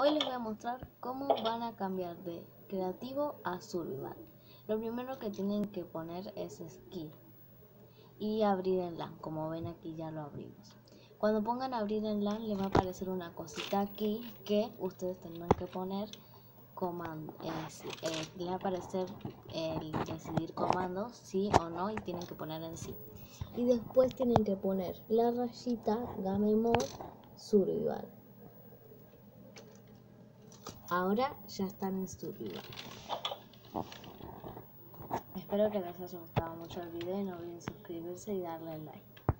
Hoy les voy a mostrar cómo van a cambiar de creativo a survival. Lo primero que tienen que poner es skill y abrir en LAN. Como ven, aquí ya lo abrimos. Cuando pongan abrir en LAN les va a aparecer una cosita aquí que ustedes tendrán que poner comando. Les va a aparecer el decidir comandos, sí o no, y tienen que poner en sí. Y después tienen que poner la rayita Game Mode Survival. Ahora ya están en survival. Espero que les haya gustado mucho el video y no olviden suscribirse y darle like.